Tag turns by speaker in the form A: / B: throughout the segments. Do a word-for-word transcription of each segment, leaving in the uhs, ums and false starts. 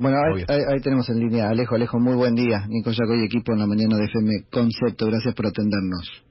A: Bueno, ahí, ahí, ahí tenemos en línea a Alejo. Alejo, muy buen día. Nico Yacoy y equipo en la mañana de F M Concepto. Gracias por atendernos.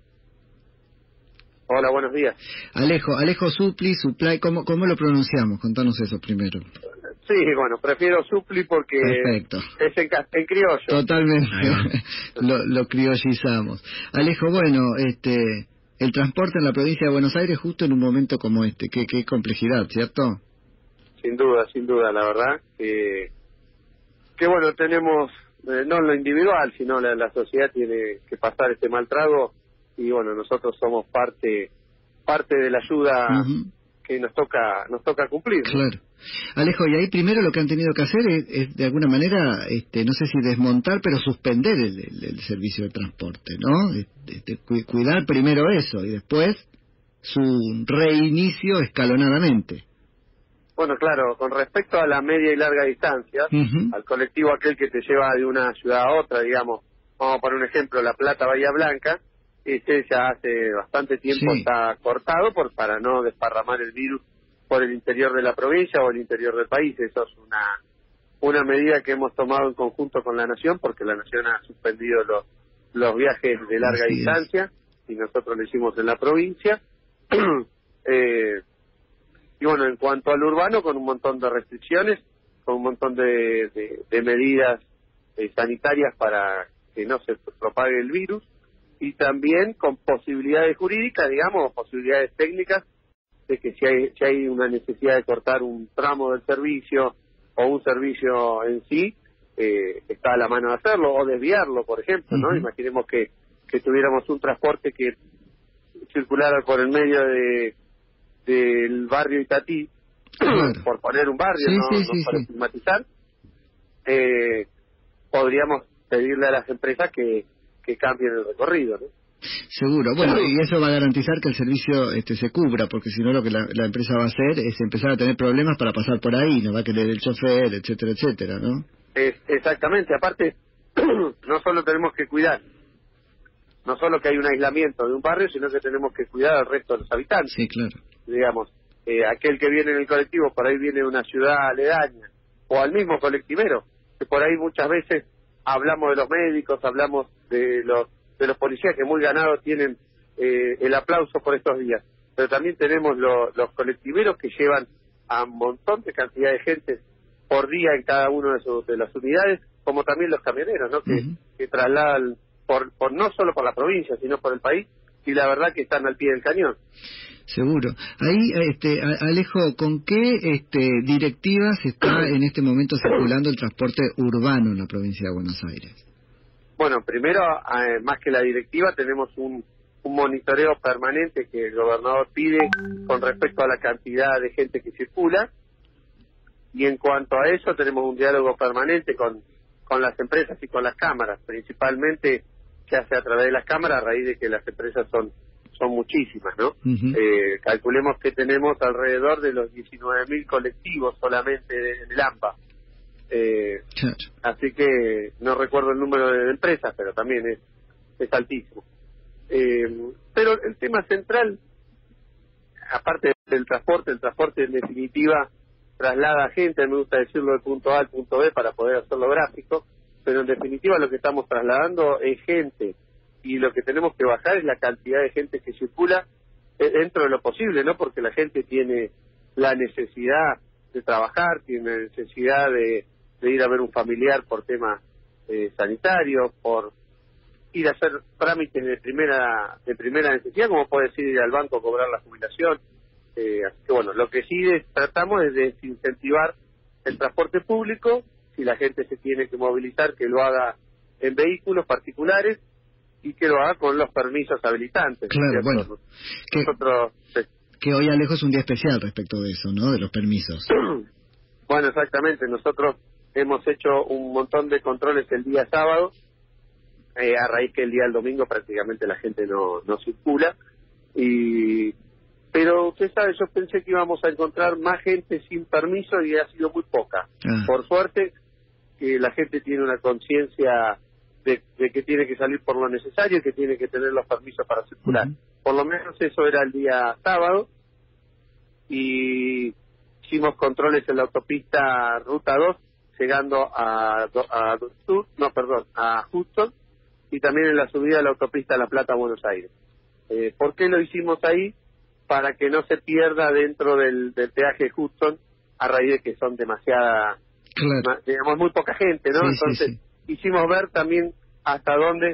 B: Hola, buenos días.
A: Alejo, Alejo Supli, Supply, ¿cómo, cómo lo pronunciamos? Contanos eso primero.
B: Sí, bueno, prefiero Supli porque
A: Perfecto.
B: es en, en criollo.
A: Totalmente, lo, lo criollizamos. Alejo, bueno, este, el transporte en la provincia de Buenos Aires justo en un momento como este, qué, qué complejidad, ¿cierto?
B: Sin duda, sin duda, la verdad, que, que bueno, tenemos, eh, no en lo individual, sino la, la sociedad tiene que pasar este mal trago y bueno, nosotros somos parte parte de la ayuda uh-huh. que nos toca nos toca cumplir, ¿no?
A: Claro. Alejo, y ahí primero lo que han tenido que hacer es, es de alguna manera, este, no sé si desmontar, pero suspender el, el, el servicio de transporte, ¿no? Este, cu- cuidar primero eso y después su reinicio escalonadamente.
B: Bueno, claro, con respecto a la media y larga distancia, uh-huh. al colectivo aquel que te lleva de una ciudad a otra, digamos, vamos a poner un ejemplo, La Plata, Bahía Blanca, ese ya hace bastante tiempo sí. está cortado por para no desparramar el virus por el interior de la provincia o el interior del país. Eso es una una medida que hemos tomado en conjunto con la Nación, porque la Nación ha suspendido los los viajes de larga Así distancia es. y nosotros lo hicimos en la provincia. eh, y bueno, en cuanto al urbano, con un montón de restricciones, con un montón de, de, de medidas eh, sanitarias para que no se propague el virus, y también con posibilidades jurídicas, digamos, posibilidades técnicas, de que si hay, si hay una necesidad de cortar un tramo del servicio o un servicio en sí, eh, está a la mano de hacerlo, o desviarlo, por ejemplo, ¿no? Uh-huh. Imaginemos que, que tuviéramos un transporte que circulara por el medio de del barrio Itatí, claro. por poner un barrio, sí, no, sí, no sí, para estigmatizar, sí. eh, podríamos pedirle a las empresas que que cambien el recorrido, ¿no?
A: Seguro. Bueno, y eso va a garantizar que el servicio este se cubra, porque si no lo que la, la empresa va a hacer es empezar a tener problemas para pasar por ahí, no va a querer el chofer, etcétera, etcétera, ¿no?
B: Es, exactamente. Aparte, no solo tenemos que cuidar, no solo que hay un aislamiento de un barrio, sino que tenemos que cuidar al resto de los habitantes.
A: Sí, claro.
B: Digamos, eh, aquel que viene en el colectivo, por ahí viene de una ciudad aledaña, o al mismo colectivero, que por ahí muchas veces hablamos de los médicos, hablamos de los de los policías que muy ganados tienen eh, el aplauso por estos días, pero también tenemos lo, los colectiveros que llevan a un montón de cantidad de gente por día en cada una de, sus, de las unidades, como también los camioneros, ¿no? Que, uh-huh. que trasladan por, por no solo por la provincia, sino por el país, y la verdad que están al pie del cañón.
A: Seguro. Ahí, este, Alejo, ¿con qué este, directivas está en este momento circulando el transporte urbano en la provincia de Buenos Aires?
B: Bueno, primero, eh, más que la directiva, tenemos un, un monitoreo permanente que el gobernador pide con respecto a la cantidad de gente que circula, y en cuanto a eso tenemos un diálogo permanente con, con las empresas y con las cámaras, principalmente se hace a través de las cámaras a raíz de que las empresas son son muchísimas, ¿no? Uh-huh. Eh, calculemos que tenemos alrededor de los diecinueve mil colectivos solamente en el AMBA. Eh, así que no recuerdo el número de empresas, pero también es, es altísimo. Eh, pero el tema central, aparte del transporte, el transporte en definitiva traslada a gente, me gusta decirlo de punto A al punto B para poder hacerlo gráfico, pero en definitiva lo que estamos trasladando es gente, y lo que tenemos que bajar es la cantidad de gente que circula dentro de lo posible, ¿no? Porque la gente tiene la necesidad de trabajar, tiene necesidad de, de ir a ver un familiar por temas eh, sanitarios, por ir a hacer trámites de primera de primera necesidad, como puede decir ir al banco a cobrar la jubilación. Eh, así que bueno, lo que sí es, tratamos es de desincentivar el transporte público. Si la gente se tiene que movilizar, que lo haga en vehículos particulares y que lo haga con los permisos habilitantes.
A: Claro, bueno, que,
B: Nosotros, sí.
A: que hoy, Alejo, es un día especial respecto de eso, ¿no? De los permisos.
B: Bueno, exactamente. Nosotros hemos hecho un montón de controles el día sábado, eh, a raíz que el día del domingo prácticamente la gente no, no circula. Y pero usted sabe, yo pensé que íbamos a encontrar más gente sin permiso y ha sido muy poca. Ah. Por suerte, que la gente tiene una conciencia De, de que tiene que salir por lo necesario y que tiene que tener los permisos para circular. Uh-huh. Por lo menos eso era el día sábado, y hicimos controles en la autopista Ruta dos, llegando a, a Sur, no, perdón, a Houston, y también en la subida de la autopista La Plata a Buenos Aires. Eh, ¿Por qué lo hicimos ahí? Para que no se pierda dentro del, del peaje de Houston, a raíz de que son demasiada,
A: claro.
B: ma, digamos, muy poca gente, ¿no?
A: Sí,
B: Entonces,
A: sí, sí.
B: hicimos ver también hasta dónde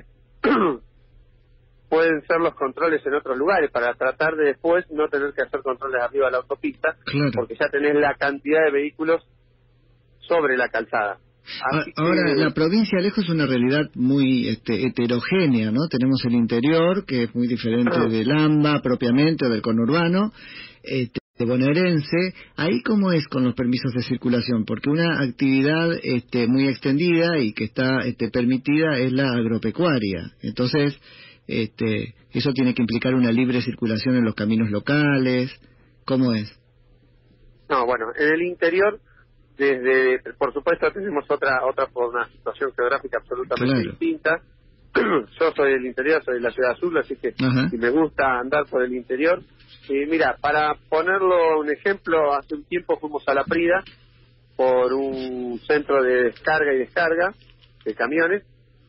B: pueden ser los controles en otros lugares, para tratar de después no tener que hacer controles arriba de la autopista,
A: claro.
B: porque ya tenés la cantidad de vehículos sobre la calzada. Así
A: Ahora,
B: que...
A: la provincia de Alejo es una realidad muy este, heterogénea, ¿no? Tenemos el interior, que es muy diferente del AMBA propiamente, o del conurbano, este, de bonaerense. ¿Ahí cómo es con los permisos de circulación? Porque una actividad este, muy extendida y que está este, permitida es la agropecuaria. Entonces, este, eso tiene que implicar una libre circulación en los caminos locales. ¿Cómo es?
B: No, bueno, en el interior... Desde, por supuesto, tenemos otra otra por una situación geográfica absolutamente
A: claro.
B: distinta. Yo soy del interior, soy de la ciudad azul, así que si me gusta andar por el interior. Y mira, para ponerlo un ejemplo, hace un tiempo fuimos a La Prida por un centro de descarga y descarga de camiones.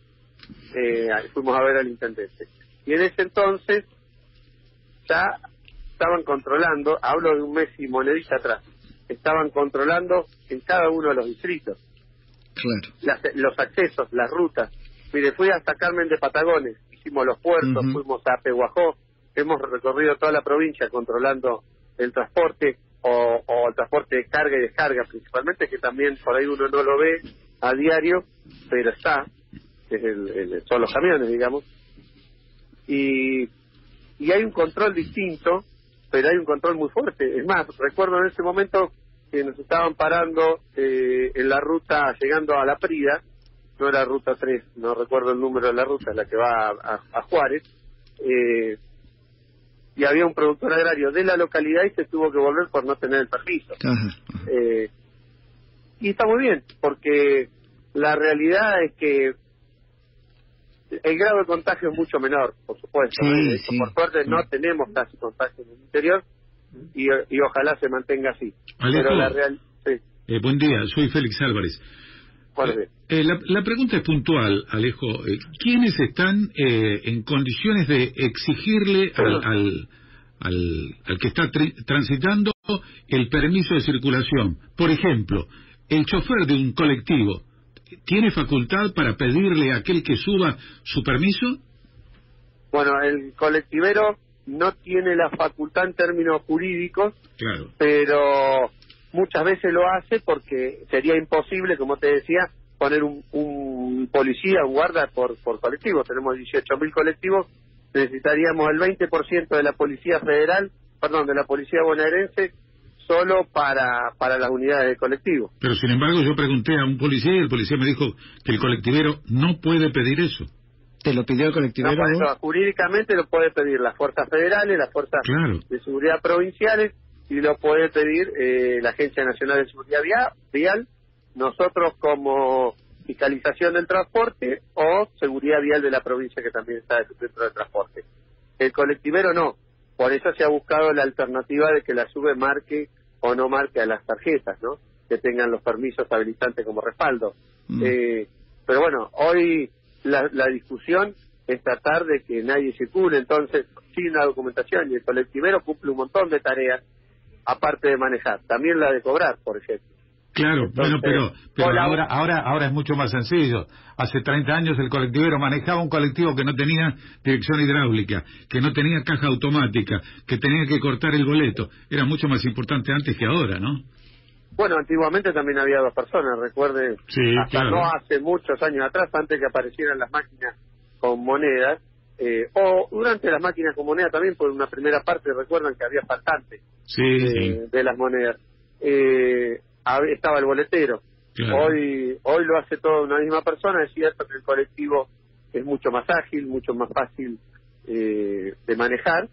B: Eh, fuimos a ver al intendente. Y en ese entonces ya estaban controlando, hablo de un mes y monedita atrás, estaban controlando en cada uno de los distritos
A: claro.
B: las, los accesos, las rutas. Mire, fui hasta Carmen de Patagones, hicimos los puertos, uh-huh. fuimos a Pehuajó, hemos recorrido toda la provincia controlando el transporte o, o el transporte de carga y descarga principalmente, que también por ahí uno no lo ve a diario, pero está, que es el, el, son los camiones, digamos, y, y hay un control distinto, pero hay un control muy fuerte. Es más, recuerdo en ese momento que nos estaban parando eh, en la ruta llegando a La Prida, no era ruta tres, no recuerdo el número de la ruta, la que va a, a, a Juárez, eh, y había un productor agrario de la localidad y se tuvo que volver por no tener el permiso.
A: Ajá.
B: Eh, y está muy bien, porque la realidad es que el grado de contagio es mucho menor, por supuesto.
A: Sí,
B: ¿eh?
A: sí,
B: por suerte
A: sí.
B: no tenemos casi contagio en el interior y, y ojalá se mantenga así.
C: Alejo,
B: pero la real... sí.
C: eh, buen día, soy Félix Álvarez.
B: Eh,
C: eh, la, la pregunta es puntual, Alejo. Eh, ¿Quiénes están eh, en condiciones de exigirle al, al, al, al que está tri- transitando el permiso de circulación? Por ejemplo, el chofer de un colectivo, ¿tiene facultad para pedirle a aquel que suba su permiso?
B: Bueno, el colectivero no tiene la facultad en términos jurídicos,
C: claro.
B: pero muchas veces lo hace porque sería imposible, como te decía, poner un, un policía, un guarda por, por colectivo. Tenemos dieciocho mil colectivos, necesitaríamos el veinte por ciento de la policía federal, perdón, de la policía bonaerense, solo para para las unidades de colectivo.
C: Pero sin embargo yo pregunté a un policía y el policía me dijo que el colectivero no puede pedir eso.
A: ¿Te lo pidió el colectivero?
B: No, eso, jurídicamente lo puede pedir las fuerzas federales, las fuerzas
C: claro.
B: de seguridad provinciales, y lo puede pedir eh, la Agencia Nacional de Seguridad Vial, nosotros como fiscalización del transporte o seguridad vial de la provincia, que también está dentro del transporte. El colectivero no. Por eso se ha buscado la alternativa de que la SUBE marque o no marque a las tarjetas, ¿no? Que tengan los permisos habilitantes como respaldo. Mm. Eh, pero bueno, hoy la, la discusión es tratar de que nadie circule, entonces, sin la documentación, y el colectivero cumple un montón de tareas, aparte de manejar. También la de cobrar, por ejemplo.
C: Claro,
B: entonces,
C: bueno, pero, pero
B: hola,
C: ahora, ahora, ahora es mucho más sencillo. Hace treinta años el colectivero manejaba un colectivo que no tenía dirección hidráulica, que no tenía caja automática, que tenía que cortar el boleto. Era mucho más importante antes que ahora, ¿no?
B: Bueno, antiguamente también había dos personas, recuerden,
C: sí,
B: hasta
C: claro.
B: no hace muchos años atrás, antes que aparecieran las máquinas con monedas, eh, o durante las máquinas con monedas también, por una primera parte, recuerdan que había faltantes
C: sí,
B: eh,
C: sí.
B: de las monedas. Eh, estaba el boletero. Claro. Hoy hoy lo hace toda una misma persona. Es cierto que el colectivo es mucho más ágil, mucho más fácil eh, de manejar,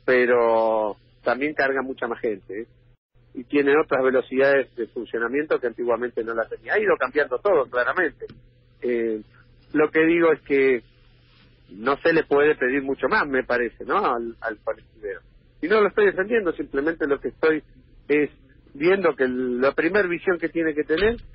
B: pero también carga mucha más gente, ¿eh? Y tiene otras velocidades de funcionamiento que antiguamente no las tenía. Ha ido cambiando todo, claramente. Eh, lo que digo es que no se le puede pedir mucho más, me parece, ¿no? Al, al colectivero. Y no lo estoy defendiendo, simplemente lo que estoy es viendo que el, la primera visión que tiene que tener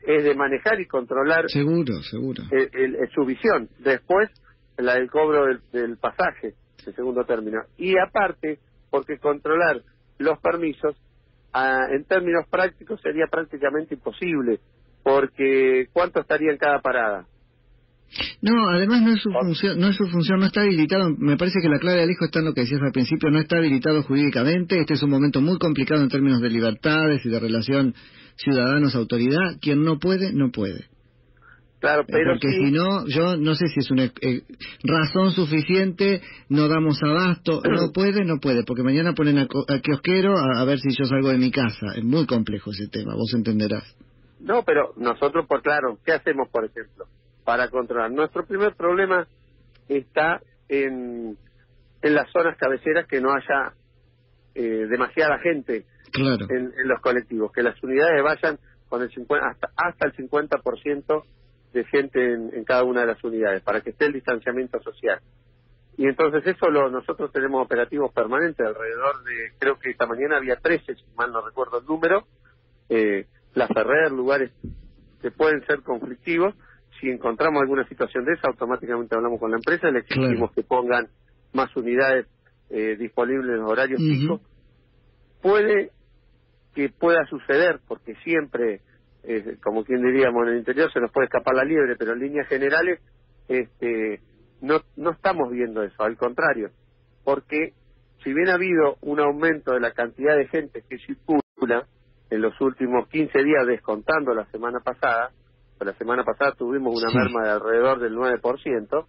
B: es de manejar y controlar
A: seguro, seguro.
B: El, el, el, su visión. Después, la del cobro del, del pasaje, en segundo término. Y aparte, porque controlar los permisos, ah, en términos prácticos, sería prácticamente imposible, porque ¿cuánto estaría en cada parada?
A: No, además no es su función, no es su función, no está habilitado. Me parece que la clave, Alejo, está en lo que decías al principio, no está habilitado jurídicamente. Este es un momento muy complicado en términos de libertades y de relación ciudadanos-autoridad. Quien no puede, no puede.
B: Claro, pero
A: porque
B: sí,
A: si no, yo no sé si es una eh, razón suficiente, no damos abasto, no puede, no puede, porque mañana ponen a, a kiosquero a, a ver si yo salgo de mi casa. Es muy complejo ese tema, vos entenderás.
B: No, pero nosotros, por claro, ¿qué hacemos, por ejemplo, para controlar? Nuestro primer problema está en, en las zonas cabeceras, que no haya eh, demasiada gente
A: claro.
B: en, en los colectivos, que las unidades vayan con el cincuenta, hasta, hasta el cincuenta por ciento de gente en, en cada una de las unidades, para que esté el distanciamiento social. Y entonces eso lo, nosotros tenemos operativos permanentes, alrededor de, creo que esta mañana había trece, si mal no recuerdo el número, eh, la Ferrer, lugares que pueden ser conflictivos. Si encontramos alguna situación de esa, automáticamente hablamos con la empresa, le exigimos claro. que pongan más unidades eh, disponibles en horarios uh-huh. picos. Puede que pueda suceder, porque siempre, eh, como quien diríamos en el interior, se nos puede escapar la liebre, pero en líneas generales este, no, no estamos viendo eso, al contrario, porque si bien ha habido un aumento de la cantidad de gente que circula en los últimos quince días, descontando la semana pasada, la semana pasada tuvimos una sí. merma de alrededor del nueve por ciento,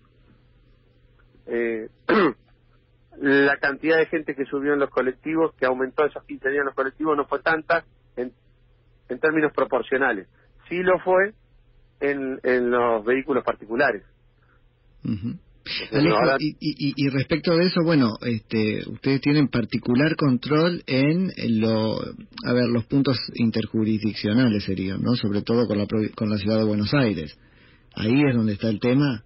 B: eh, la cantidad de gente que subió en los colectivos, que aumentó esos quince días en los colectivos, no fue tanta en, en términos proporcionales. Sí lo fue en, en los vehículos particulares.
A: Uh-huh. Alejo, ahora... y, y, y respecto de eso, bueno, este, ustedes tienen particular control en lo, a ver, los puntos interjurisdiccionales serían, ¿no? Sobre todo con la con la ciudad de Buenos Aires. Ahí es donde está el tema.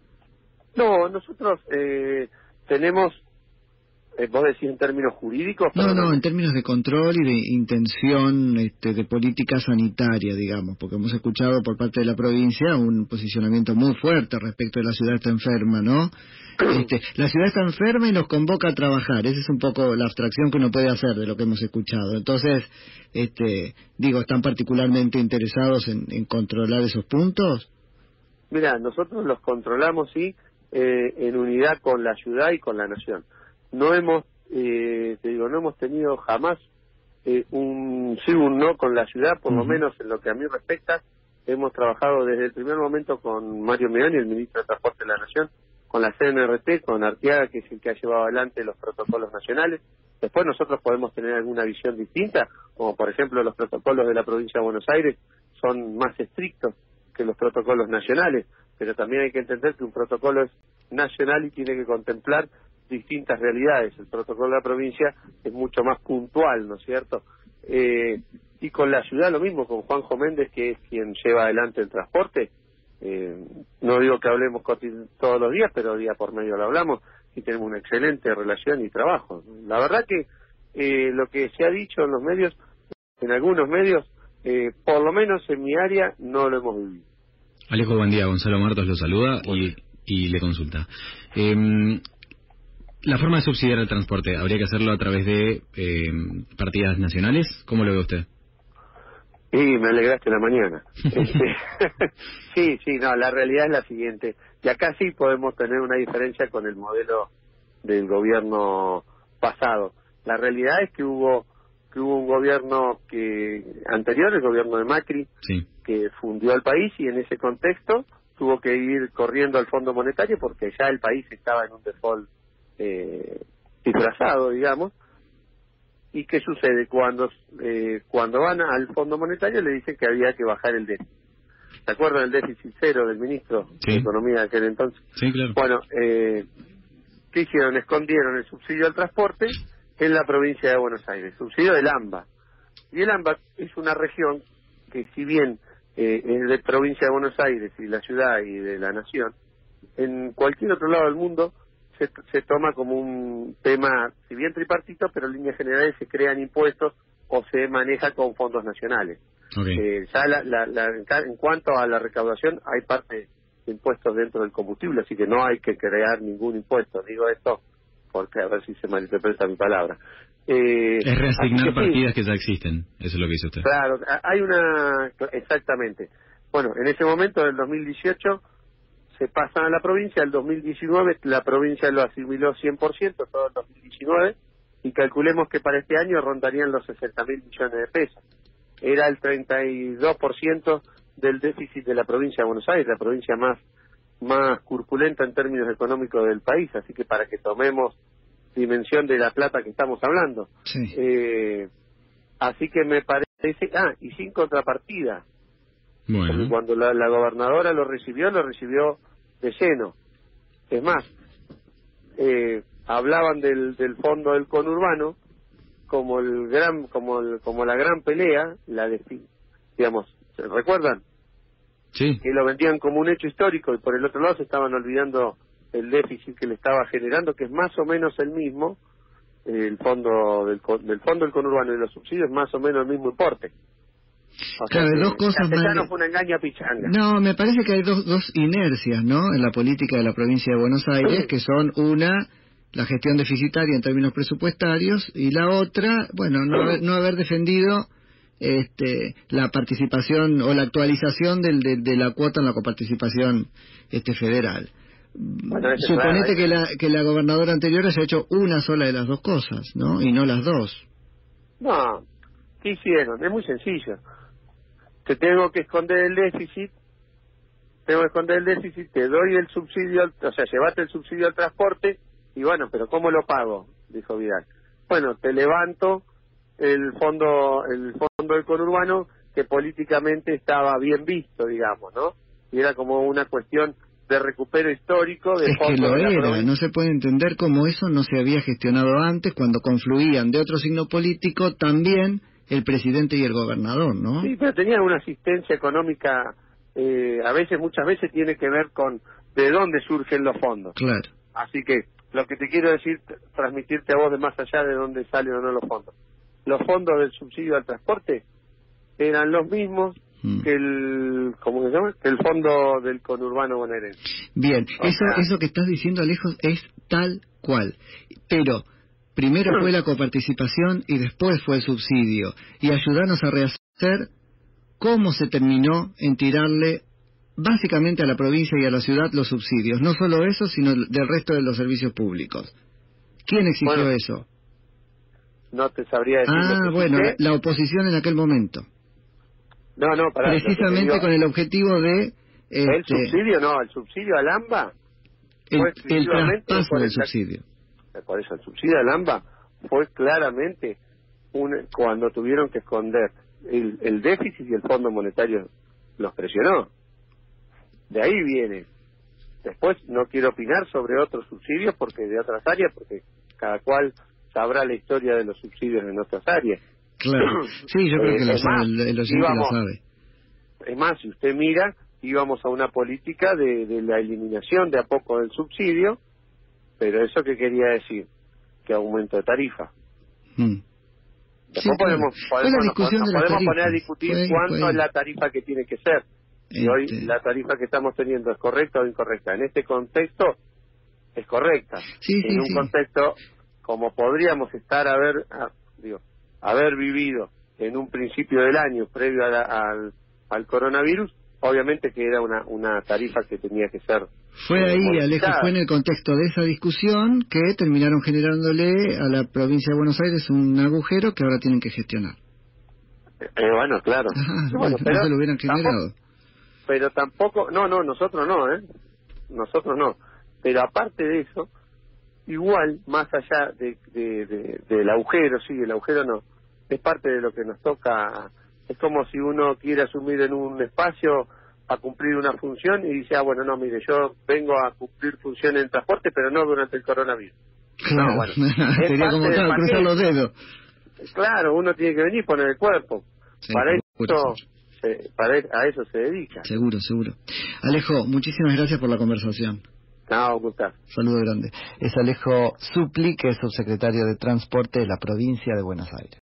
B: No, nosotros eh, tenemos, eh, vos decís en términos jurídicos.
A: No, no, en términos de control y de intención este, de política sanitaria, digamos, porque hemos escuchado por parte de la provincia un posicionamiento muy fuerte respecto de la ciudad está enferma, ¿no? Este, la ciudad está enferma y nos convoca a trabajar. Esa es un poco la abstracción que uno puede hacer de lo que hemos escuchado. Entonces, este, digo, ¿están particularmente interesados en, en controlar esos puntos?
B: Mira, nosotros los controlamos, sí, eh, en unidad con la ciudad y con la nación. No hemos, eh, te digo, no hemos tenido jamás eh, un sí un no con la ciudad, por uh-huh. lo menos en lo que a mí respecta. Hemos trabajado desde el primer momento con Mario Meoni, el ministro de Transporte de la Nación, con la C N R T, con Arteaga, que es el que ha llevado adelante los protocolos nacionales. Después nosotros podemos tener alguna visión distinta, como por ejemplo los protocolos de la provincia de Buenos Aires son más estrictos que los protocolos nacionales, pero también hay que entender que un protocolo es nacional y tiene que contemplar distintas realidades. El protocolo de la provincia es mucho más puntual, ¿no es cierto? Eh, y con la ciudad lo mismo, con Juanjo Méndez, que es quien lleva adelante el transporte. Eh, no digo que hablemos todos los días, pero día por medio lo hablamos y tenemos una excelente relación y trabajo. La verdad que eh, lo que se ha dicho en los medios, en algunos medios, eh, por lo menos en mi área, no lo hemos vivido.
D: Alejo, buen día. Gonzalo Martos lo saluda y, y le consulta. Eh, La forma de subsidiar el transporte, ¿habría que hacerlo a través de eh, partidas nacionales? ¿Cómo lo ve usted?
B: Y me alegraste la mañana. sí, sí, no, la realidad es la siguiente. Y acá sí podemos tener una diferencia con el modelo del gobierno pasado. La realidad es que hubo que hubo un gobierno que anterior, el gobierno de Macri,
D: sí.
B: que fundió al país y en ese contexto tuvo que ir corriendo al Fondo Monetario porque ya el país estaba en un default Eh, disfrazado, digamos. ¿Y qué sucede? Cuando eh, cuando van al Fondo Monetario le dicen que había que bajar el déficit. ¿Se acuerdan del déficit cero del ministro
D: sí.
B: de Economía de aquel entonces?
D: Sí, claro.
B: Bueno, eh, ¿qué hicieron? Escondieron el subsidio al transporte en la provincia de Buenos Aires, subsidio del AMBA. Y el AMBA es una región que, si bien eh, es de provincia de Buenos Aires y la ciudad y de la nación, en cualquier otro lado del mundo Se, se toma como un tema, si bien tripartito, pero en líneas generales se crean impuestos o se maneja con fondos nacionales.
D: Okay.
B: Eh, ya la, la, la, en cuanto a la recaudación, hay parte de impuestos dentro del combustible, así que no hay que crear ningún impuesto. Digo esto porque a ver si se malinterpreta mi palabra. Eh,
D: es reasignar
B: que
D: partidas
B: sí,
D: que ya existen, eso es lo que dice usted.
B: Claro, hay una... Exactamente. Bueno, en ese momento, del dos mil dieciocho, se pasan a la provincia. El dos mil diecinueve la provincia lo asimiló cien por ciento, todo el dos mil diecinueve, y calculemos que para este año rondarían los sesenta mil millones de pesos. Era el treinta y dos por ciento del déficit de la provincia de Buenos Aires, la provincia más más corpulenta en términos económicos del país, así que para que tomemos dimensión de la plata que estamos hablando.
A: Sí.
B: Eh, así que me parece... Ah, y sin contrapartida.
D: Bueno.
B: Porque cuando la, la gobernadora lo recibió, lo recibió de lleno. Es más, eh, hablaban del, del fondo del conurbano como el gran, como el, como la gran pelea, la de, digamos, ¿se recuerdan?
D: Sí.
B: Que lo vendían como un hecho histórico, y por el otro lado se estaban olvidando el déficit que le estaba generando, que es más o menos el mismo. El fondo del, del fondo del conurbano y los subsidios, más o menos el mismo importe. O
A: Claro,
B: sea,
A: dos cosas más.
B: No fue una engaña pichanga.
A: No, me parece que hay dos, dos inercias, ¿no?, en la política de la provincia de Buenos Aires, que son una, la gestión deficitaria en términos presupuestarios, y la otra, bueno, no haber, no haber defendido este, la participación o la actualización del, de, de la cuota en la coparticipación este, federal.
B: Bueno,
A: Suponete
B: claro,
A: que la que la gobernadora anterior haya hecho una sola de las dos cosas, ¿no?, y no las dos.
B: No, ¿qué hicieron? Es muy sencillo. Te tengo que esconder el déficit, tengo que esconder el déficit, te doy el subsidio, o sea, llevate el subsidio al transporte, y bueno, pero ¿cómo lo pago?, dijo Vidal. Bueno, te levanto el fondo el fondo del conurbano, que políticamente estaba bien visto, digamos, ¿no? Y era como una cuestión de recupero histórico de
A: es que lo era, no se puede entender cómo eso no se había gestionado antes, cuando confluían de otro signo político también el presidente y el gobernador, ¿no?
B: Sí, pero tenían una asistencia económica, eh, a veces, muchas veces tiene que ver con de dónde surgen los fondos.
A: Claro.
B: Así que lo que te quiero decir, transmitirte a vos de más allá de dónde salen o no los fondos. Los fondos del subsidio al transporte eran los mismos mm. que el, ¿cómo se llama?, que el fondo del conurbano bonaerense.
A: Bien, o eso sea, eso que estás diciendo, Alejo, es tal cual. Pero primero fue la coparticipación y después fue el subsidio. Y ayudarnos a rehacer cómo se terminó en tirarle básicamente a la provincia y a la ciudad los subsidios. No solo eso, sino del resto de los servicios públicos. ¿Quién exigió
B: bueno,
A: eso?
B: No te sabría decir.
A: Ah, bueno, la, la oposición en aquel momento.
B: No, no, para
A: precisamente digo, con el objetivo de...
B: El
A: este,
B: subsidio, no, el subsidio al AMBA...
A: El, el traspaso del subsidio.
B: Por eso, el subsidio al AMBA fue claramente un, cuando tuvieron que esconder el, el déficit, y el Fondo Monetario los presionó. De ahí viene. Después no quiero opinar sobre otros subsidios, porque de otras áreas, porque cada cual sabrá la historia de los subsidios en otras áreas.
A: Claro. Sí, yo creo
B: eh,
A: que lo sabe, el, el oyente
B: íbamos,
A: lo sabe.
B: Es más, si usted mira, íbamos a una política de, de la eliminación de a poco del subsidio, pero ¿eso qué quería decir? Que aumento de tarifa.
A: Mm.
B: Después
A: sí,
B: podemos, podemos,
A: nos, nos
B: podemos
A: tarifas.
B: poner a discutir
A: fue,
B: cuánto
A: fue.
B: es la tarifa que tiene que ser. Y este... hoy la tarifa que estamos teniendo es correcta o incorrecta. En este contexto es correcta.
A: Sí,
B: en
A: sí,
B: un
A: sí.
B: contexto como podríamos estar haber, ah, digo, haber vivido en un principio del año previo a la, al, al coronavirus, obviamente que era una, una tarifa que tenía que ser...
A: Fue
B: eh,
A: ahí, Alejo, fue en el contexto de esa discusión que terminaron generándole a la provincia de Buenos Aires un agujero que ahora tienen que gestionar.
B: Eh, bueno, claro.
A: Ajá,
B: bueno,
A: bueno,
B: pero
A: no se lo hubieran generado.
B: Tampoco, pero tampoco, no, no, nosotros no, ¿eh? Nosotros no. Pero aparte de eso, igual, más allá de, de, de, del agujero, sí, el agujero no, es parte de lo que nos toca. Es como si uno quiere asumir en un espacio a cumplir una función y dice, ah, bueno, no, mire, yo vengo a cumplir función en transporte, pero no durante el coronavirus.
A: Claro,
B: no, bueno,
A: sería como claro, cruzar los dedos.
B: Claro, uno tiene que venir y poner el cuerpo.
A: Sí,
B: para
A: seguro,
B: eso, se, para a eso se dedica.
A: Seguro, seguro. Alejo, muchísimas gracias por la conversación.
B: No, Gustavo.
A: Saludo grande. Es Alejo Supli, que es subsecretario de Transporte de la provincia de Buenos Aires.